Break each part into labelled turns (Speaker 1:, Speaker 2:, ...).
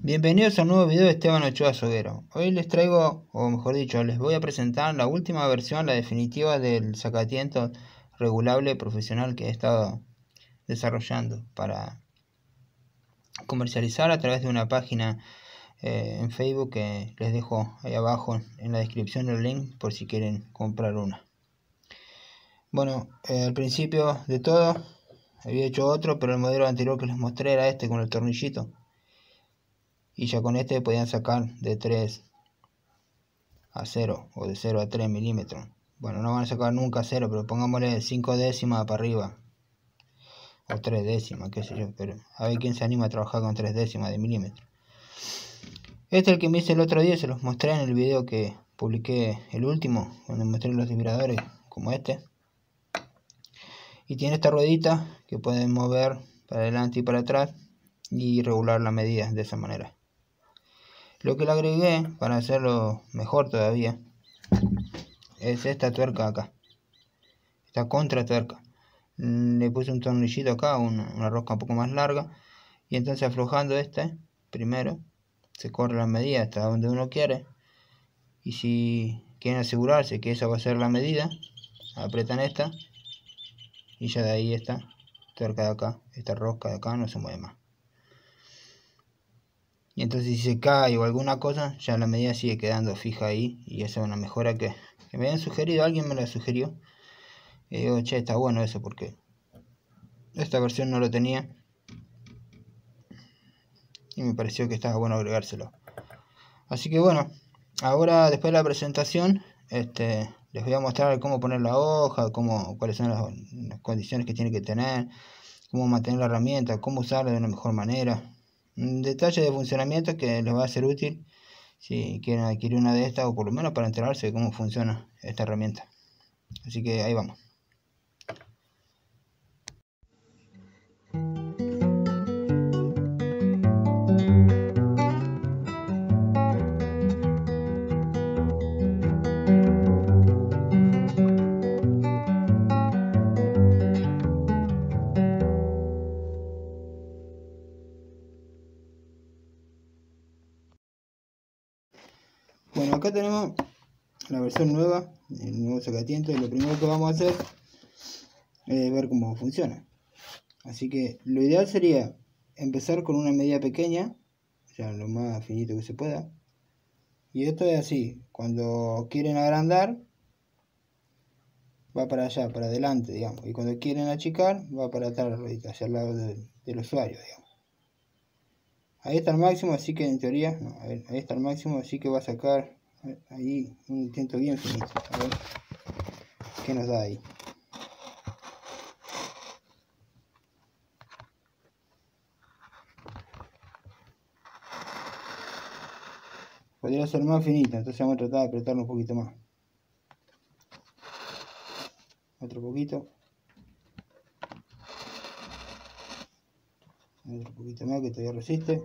Speaker 1: Bienvenidos a un nuevo video de Esteban Ochoa Soguero. Hoy les traigo, o mejor dicho, les voy a presentar la última versión, la definitiva del sacatientos regulable profesional que he estado desarrollando para comercializar a través de una página en Facebook que les dejo ahí abajo en la descripción el link por si quieren comprar una. Bueno, al principio de todo había hecho otro, pero el modelo anterior que les mostré era este con el tornillito. Y ya con este podían sacar de 3 a 0 o de 0 a 3 milímetros. Bueno, no van a sacar nunca 0, pero pongámosle 5 décimas para arriba. O 3 décimas, qué sé yo. Pero a ver quién se anima a trabajar con 3 décimas de milímetro. Este es el que me hice el otro día, se los mostré en el video que publiqué el último, donde mostré los vibradores como este. Y tiene esta ruedita que pueden mover para adelante y para atrás y regular la medida de esa manera. Lo que le agregué para hacerlo mejor todavía es esta tuerca acá, esta contra tuerca. Le puse un tornillito acá, una rosca un poco más larga, y entonces aflojando este primero se corre la medida hasta donde uno quiere, y si quieren asegurarse que esa va a ser la medida, apretan esta y ya de ahí esta tuerca de acá, esta rosca de acá no se mueve más. Y entonces si se cae o alguna cosa, ya la medida sigue quedando fija ahí, y esa es una mejora que me habían sugerido, alguien me la sugirió. Y digo, che, está bueno eso porque esta versión no lo tenía y me pareció que estaba bueno agregárselo. Así que bueno, ahora después de la presentación les voy a mostrar cómo poner la hoja, cuáles son las condiciones que tiene que tener, cómo mantener la herramienta, cómo usarla de una mejor manera. Un detalle de funcionamiento que les va a ser útil si quieren adquirir una de estas, o por lo menos para enterarse de cómo funciona esta herramienta. Así que ahí vamos. Bueno, acá tenemos la versión nueva, el nuevo sacatientos, y lo primero que vamos a hacer es ver cómo funciona. Así que lo ideal sería empezar con una medida pequeña, o sea, lo más finito que se pueda. Y esto es así, cuando quieren agrandar, va para allá, para adelante, digamos. Y cuando quieren achicar, va para atrás, hacia el lado del usuario, digamos. Ahí está el máximo, así que en teoría, no, a ver, ahí está el máximo, así que va a sacar ahí un intento bien finito. A ver qué nos da ahí. Podría ser más finita, entonces vamos a tratar de apretarlo un poquito más. Otro poquito. Otro poquito más que todavía resiste.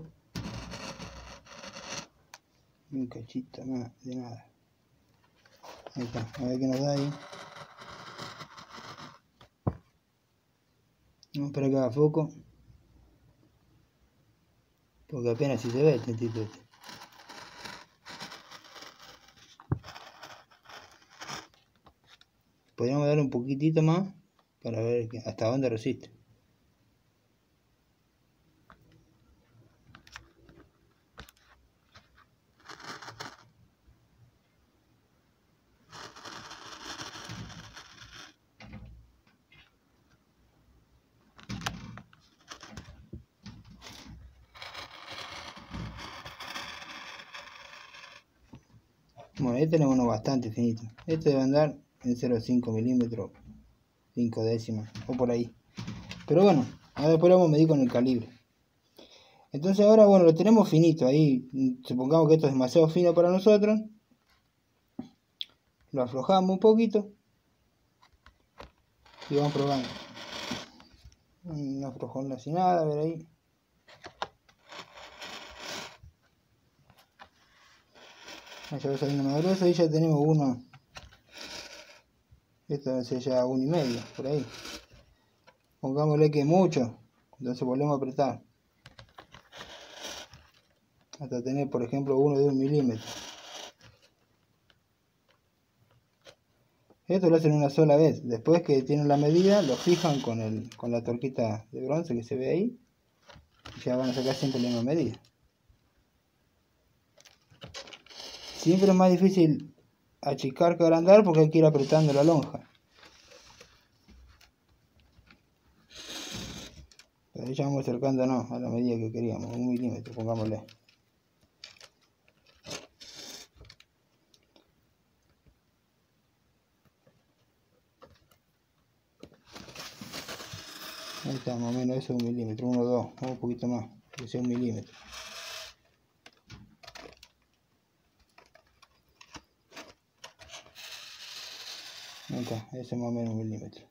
Speaker 1: Y un cachito más de nada. Ahí está, a ver qué nos da ahí. Vamos para acá a foco. Porque apenas si se ve el tentito este. Podríamos darle un poquitito más para ver hasta dónde resiste. Bueno, ahí tenemos uno bastante finito. Este debe andar en 0,5 milímetros, 5 décimas o por ahí. Pero bueno, ahora después lo vamos a medir con el calibre. Entonces ahora, bueno, lo tenemos finito ahí. Supongamos que esto es demasiado fino para nosotros. Lo aflojamos un poquito y vamos probando. No aflojón así nada, a ver ahí. Ya va saliendo más grueso y ya tenemos uno. Esto es ya 1,5 por ahí. Pongámosle que mucho, entonces volvemos a apretar. hasta tener, por ejemplo, uno de 1 milímetro. Esto lo hacen una sola vez. Después que tienen la medida, lo fijan con la torquita de bronce que se ve ahí. Y ya van a sacar siempre la misma medida. Siempre es más difícil achicar que agrandar porque hay que ir apretando la lonja. Pero ya vamos acercándonos a la medida que queríamos, 1 milímetro, pongámosle. Ahí está, más o menos eso es 1 milímetro, 1 o 2, un poquito más, que sea 1 milímetro. Ahí está, ese es más o menos 1 milímetro.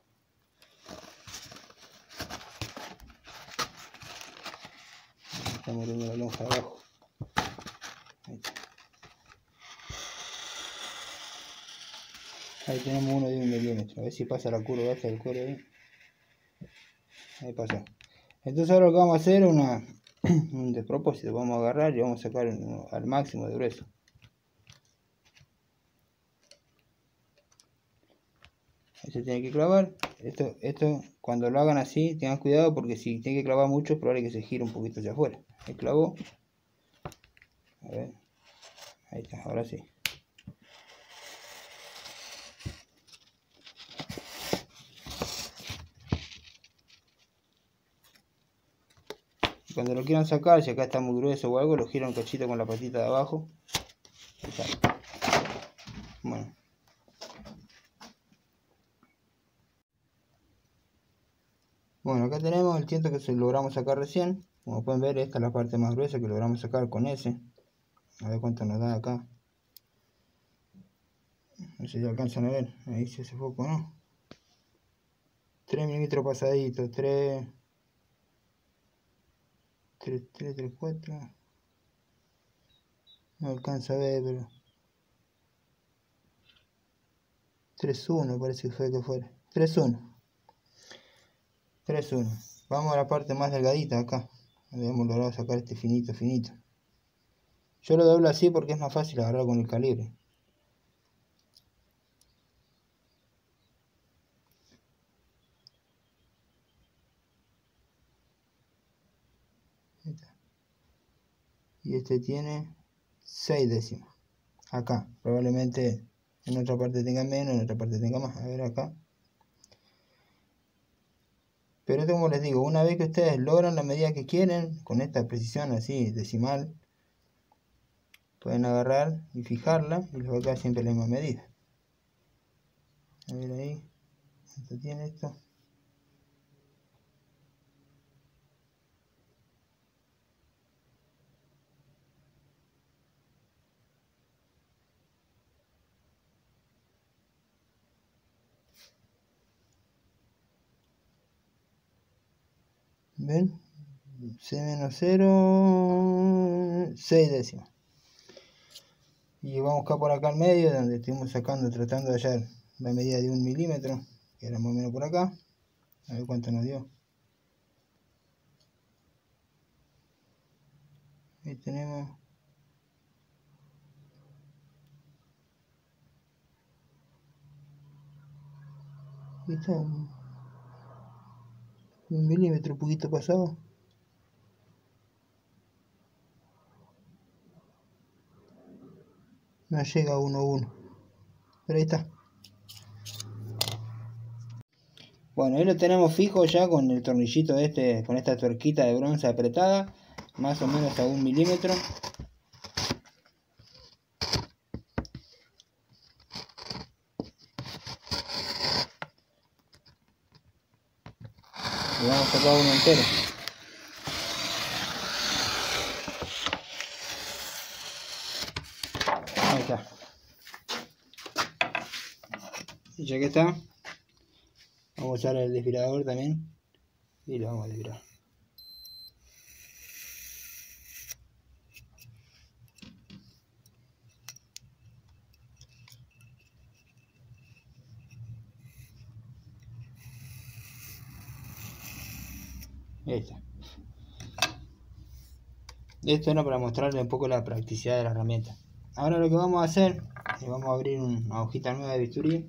Speaker 1: Estamos viendo la lonja de abajo. Ahí está. Ahí tenemos uno de 1 milímetro, a ver si pasa la curva esta del cuero ahí. Ahí pasó. Entonces ahora lo que vamos a hacer es un despropósito. Vamos a agarrar y vamos a sacar al máximo de grueso. Se tiene que clavar. Esto cuando lo hagan así, tengan cuidado porque si tiene que clavar mucho es probable que se gire un poquito hacia afuera. Ahí clavó. A ver. Ahí está, ahora sí. Cuando lo quieran sacar, si acá está muy grueso o algo, lo giran un cachito con la patita de abajo. Ahí está. Bueno. Bueno, acá tenemos el tiento que se logramos sacar recién. Como pueden ver, esta es la parte más gruesa que logramos sacar con ese. A ver cuánto nos da acá. No sé si alcanzan a ver. Ahí se hace foco, ¿no? 3 milímetros pasaditos. 3, 4. No alcanza a ver, pero 3,1 parece que fuera. 3,1. Vamos a la parte más delgadita acá. Hemos logrado sacar este finito. Yo lo doblo así porque es más fácil agarrar con el calibre. Y este tiene 6 décimas. Acá, probablemente en otra parte tenga menos, en otra parte tenga más. A ver acá. Pero esto, como les digo, una vez que ustedes logran la medida que quieren, con esta precisión así decimal, pueden agarrar y fijarla y les va a quedar siempre la misma medida. A ver ahí, ¿cuánto tiene esto? ¿Ven? C-0, 6 décimas. Y vamos acá por acá al medio, donde estuvimos sacando, tratando de hallar la medida de 1 milímetro, que era más o menos por acá. A ver cuánto nos dio. Ahí tenemos. Ahí está. 1 milímetro, un poquito pasado. No llega a 1,1. Pero ahí está. Bueno, ahí lo tenemos fijo ya con el tornillito este, con esta tuerquita de bronce apretada, más o menos a 1 milímetro. Y vamos a sacar uno entero. Ahí está. Y ya que está, vamos a usar el desfilador también y lo vamos a desfilar. Ahí está. Esto era para mostrarle un poco la practicidad de la herramienta. Ahora lo que vamos a hacer es vamos a abrir una hojita nueva de bisturí.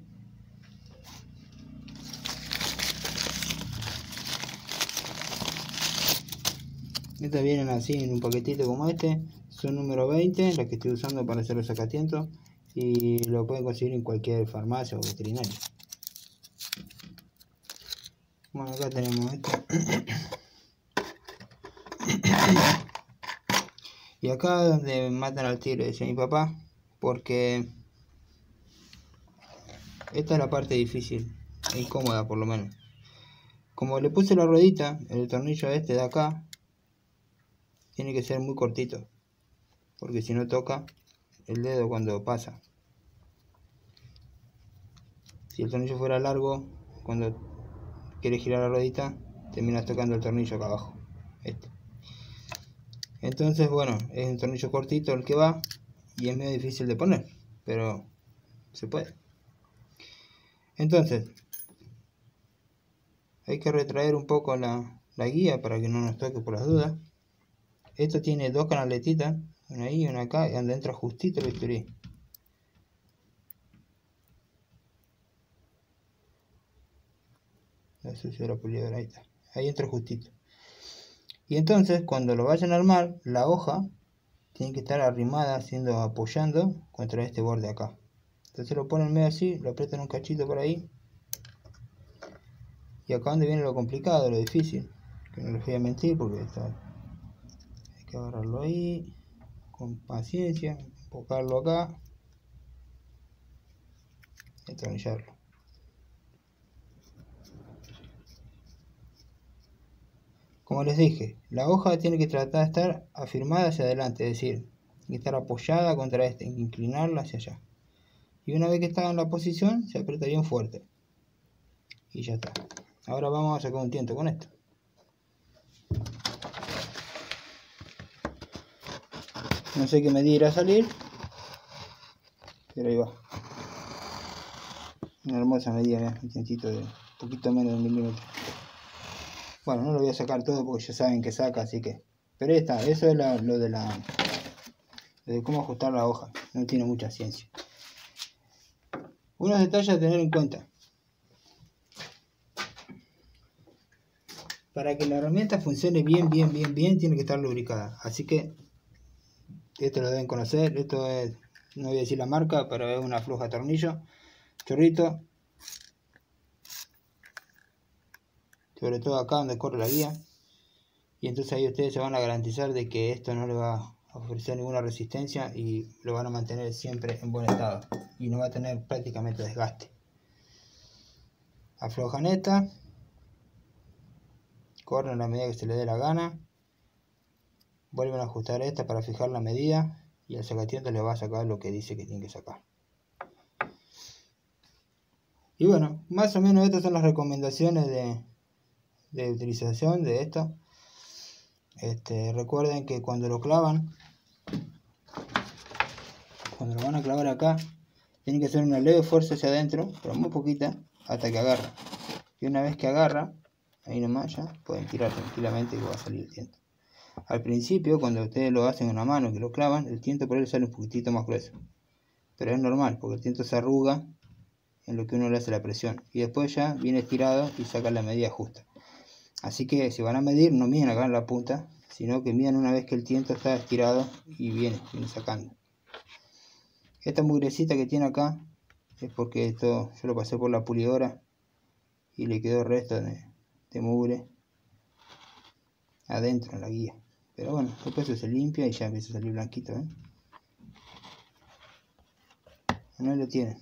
Speaker 1: Estas vienen así en un paquetito como este, son número 20, las que estoy usando para hacer los sacatientos, y lo pueden conseguir en cualquier farmacia o veterinario. Bueno, acá tenemos esto. Y acá es donde matan al tigre, decía mi papá, porque esta es la parte difícil, e incómoda por lo menos. Como le puse la ruedita, el tornillo este de acá tiene que ser muy cortito, porque si no toca el dedo cuando pasa. Si el tornillo fuera largo, cuando quieres girar la ruedita, terminas tocando el tornillo acá abajo, este. Entonces, bueno, es un tornillo cortito el que va y es medio difícil de poner, pero se puede. Entonces, hay que retraer un poco la guía para que no nos toque por las dudas. Esto tiene dos canaletitas, una ahí y una acá, y donde entra justito el bisturí. La sucio la pulidora, ahí está. Ahí entra justito. Y entonces, cuando lo vayan a armar, la hoja tiene que estar arrimada, apoyando contra este borde acá. Entonces lo ponen medio así, lo aprietan un cachito por ahí. Y acá donde viene lo complicado, lo difícil, que no les voy a mentir porque hay que agarrarlo ahí, con paciencia, enfocarlo acá y atornillarlo. Como les dije, la hoja tiene que tratar de estar afirmada hacia adelante, es decir, tiene que estar apoyada contra este, inclinarla hacia allá. Y una vez que está en la posición, se aprieta bien fuerte. Y ya está. Ahora vamos a sacar un tiento con esto. No sé qué medida irá a salir, pero ahí va. Una hermosa medida, un tientito de un poquito menos de 1 milímetro. Bueno, no lo voy a sacar todo porque ya saben que saca, así que... Pero ahí está, eso es lo de cómo ajustar la hoja. No tiene mucha ciencia. Unos detalles a tener en cuenta. Para que la herramienta funcione bien, tiene que estar lubricada. Así que esto lo deben conocer. Esto es, no voy a decir la marca, pero es una floja de tornillo. Chorrito. Sobre todo acá donde corre la guía. Y entonces ahí ustedes se van a garantizar de que esto no le va a ofrecer ninguna resistencia y lo van a mantener siempre en buen estado. Y no va a tener prácticamente desgaste. Aflojan esta. Corren a la medida que se les dé la gana. Vuelven a ajustar esta para fijar la medida. Y el sacatientos le va a sacar lo que dice que tiene que sacar. Y bueno, más o menos estas son las recomendaciones de utilización de esto. Recuerden que cuando lo clavan, cuando lo van a clavar acá, tienen que hacer una leve fuerza hacia adentro, pero muy poquita, hasta que agarra. Y una vez que agarra, ahí nomás ya pueden tirar tranquilamente que va a salir el tiento. Al principio, cuando ustedes lo hacen en una mano, que lo clavan, el tiento por él sale un poquitito más grueso. Pero es normal, porque el tiento se arruga en lo que uno le hace la presión. Y después ya viene estirado y saca la medida justa. Así que si van a medir, no miden acá en la punta, sino que miden una vez que el tiento está estirado y viene sacando. Esta mugrecita que tiene acá es porque esto yo lo pasé por la pulidora y le quedó resto de mugre adentro en la guía. Pero bueno, después eso se limpia y ya empieza a salir blanquito, ¿eh? No lo tiene.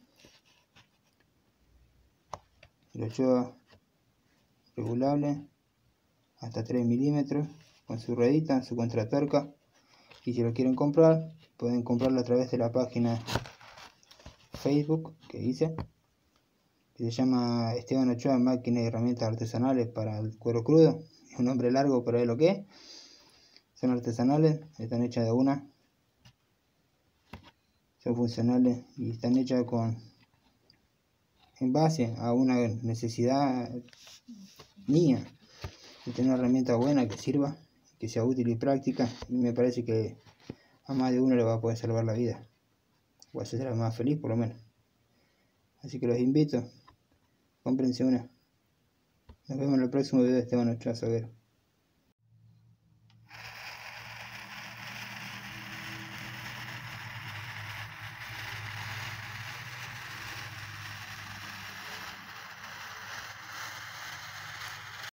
Speaker 1: Lo lleva regulable hasta 3 milímetros con su ruedita, su contratuerca. Y si lo quieren comprar, pueden comprarlo a través de la página Facebook que hice, que se llama Esteban Ochoa Máquina y Herramientas Artesanales para el Cuero Crudo. Es un nombre largo, pero es lo que es. Son artesanales, están hechas de una, son funcionales y están hechas en base a una necesidad mía de tener una herramienta buena que sirva, que sea útil y práctica, y me parece que a más de uno le va a poder salvar la vida, o hacerla más feliz por lo menos. Así que los invito, cómprense una. Nos vemos en el próximo video de Esteban Ochoa Soguero.